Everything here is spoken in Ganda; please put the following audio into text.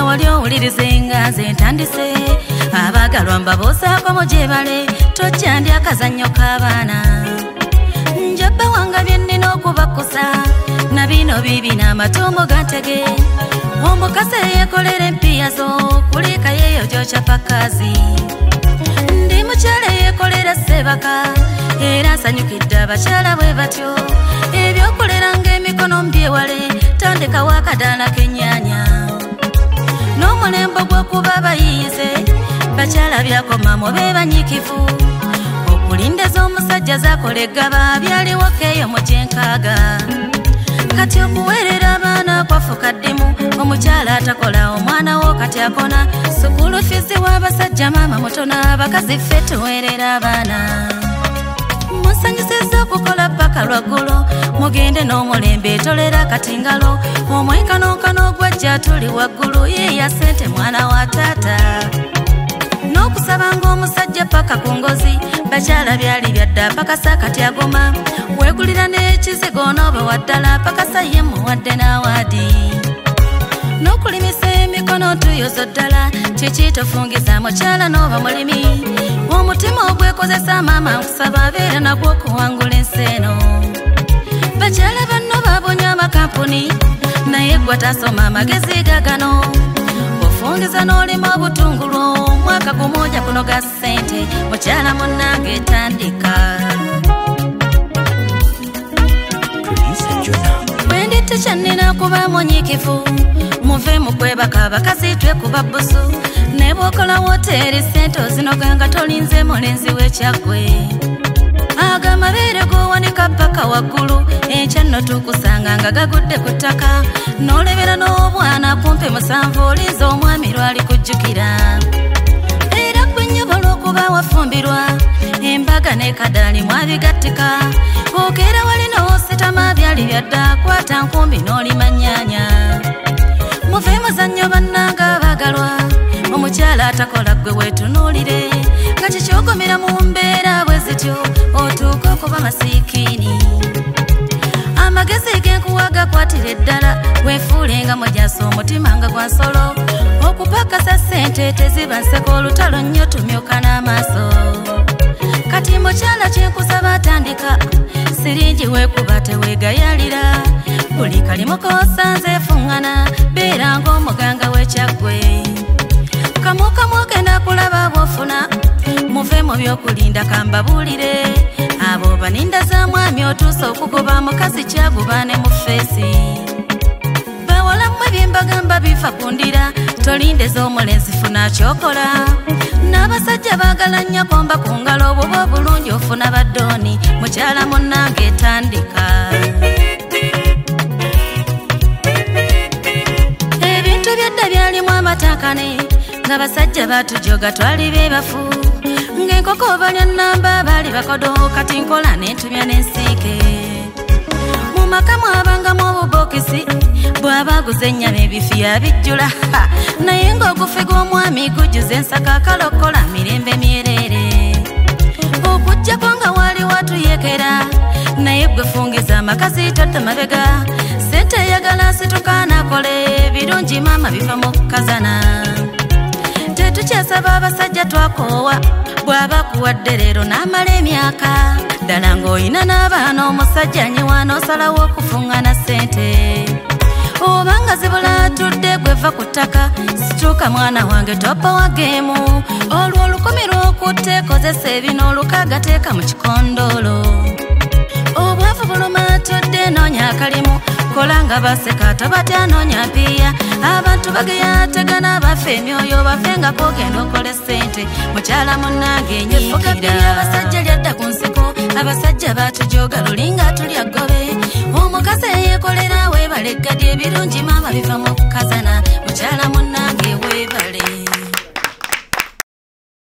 wali owulirize nga nze ntandise abagalwa mbabuusaako mujebale tojja ndi akazannyo k'abaana njabba wanga bye nnina okubakusa na bino bibina amatuumu gantege omukase yeekolera empiya zo kulika yeeyo gyokya pakazi ndi mukyala yeekolera sebaka era nsanyukidde abakyala bwe batyo ebyokulera ng'emikono mbyewale tandikawo akadaala k'ennyaanya n'omulembo gw'okuba abayiize bakyala byakomamu be banyikivu okulindeza omusajja zakola eggaba byaliwo keeyo mu kyenkaaga kati okuweerera abaana kwafuka ddimu omukyala atakola omwana wo kati akona sukulu fizi w'abasajja maama mutona abakazi ffe tuweerera abaana musanyusizza okukola paka lwaggulo mugende n'omulembe etolera kati ngalo omwenkanonkano gwajja tuli waggulu yeeya ssente mwana wa taata n'okusabanga omusajja paka ku ngozi bakyala byali byadda pakasa kati agoma weegulira n'ekizigo n'obe waddala pakasa ye muwadde n'awaadi n'okulimisa emikono tuyozo ddala kiki tofungiza mukyala n'oba mulimi omutima ogwekozesa maama nkusaba abeera nagwo okuwangula ensi eno bakyala banno babonya amakampuni naye gwe tasoma amagezi gagano ofungiza n'olima obutungulu omwaka gumoja kunoga ssente mukyala munnange etandika bwendi tekyannina kuba munyikivu muve mu kwebaka abakazi twekuba busu ne bw'okola woteeri ssente ozinoga nga tolinze mulenzi w'ekyaggwe aga amabeere g'owanika paka waggulu enkya nno tukusanga nga gagudde ku ttaka n'olebera n'obwana kumpe musanvu olinza omwami lwali kujjukira era gwe nyobola okuba wafumbirwa embaga n'ekadaali mwabigattika okeera wali n'ositama byali byadda kwata nkumbi n'olima nnyaanya muve muzannyo bannanga abagalwa omukyala atakola gwe weetunuulire nga kikyogomera mu mbeera bwe zityo otuuka okuba masiikiini amagezi g'enkuwa gakwatira eddala weefuulenga mujasa omutima nga gwa nsolo okupakasa ssente teziba nseko olutalo nnyo tumyuka n'amaaso kati mukyala kyenkusaba atandika siringi weekuba teweegayalira buli kalimu k'osanze efuŋŋana beera ng'omuganga w'ekyaggwe kamukamu ogenda kulaba bw'ofuna muve mu by'okulinda kambabuulire abo baninda za mwami otuuse okugoba mukazi kyaguba ne mu feesi bawala mmwe byembagamba bifa kundira tolindeza omulenzi funa kyokola n'abasajja baagala nnyo komba ku ngalo obwoba obulungi ofuna baddooni mukyala munnange etandika ebintu byadda byalimu amatakane nga basajja batujoga twali bebafu ng'enkoko balya nnamba baali bakodo kati nkola n'entumya n'ensiike mu maka mwabangamu obubokisi bw'aba aguze ennyama ebifi abijjula naye ng'ogufi gw'omwami gujjuza ensaka akalokola mirembe myereere okuggyako nga waali watuyekera naye gwe fungiza amakazi totta mabega ssente eyagala nsituka nakole ebirungi maama biva mu kukazana tetukyasaba abasajja twakoowa bw'aba kuwadde leero n'amala emyaka ddala ng'olina n'abaana omusajja nyiwa n'osalawo okufuŋŋana ssente obanga zibula atudde gweva ku ttaka situuka mwana wange toppa wa geemu olwo olukumi lw'okutte kozesa ebino olukaaga teeka mu kikondoolo obwavu buluma atudde noonya akalimu kola nga baseka tobatya noonya mpiya abantu bageya tegana bafe emyoyo bafengako ogenda okole ssente mukyala munnange enyiikira abasajja lyadda ku nsiko abasajja batujoga lulinga tulya ggobe omukazi eyeekolera weebale eggadi ebirungi maama biva mu kukazana mukyala munnange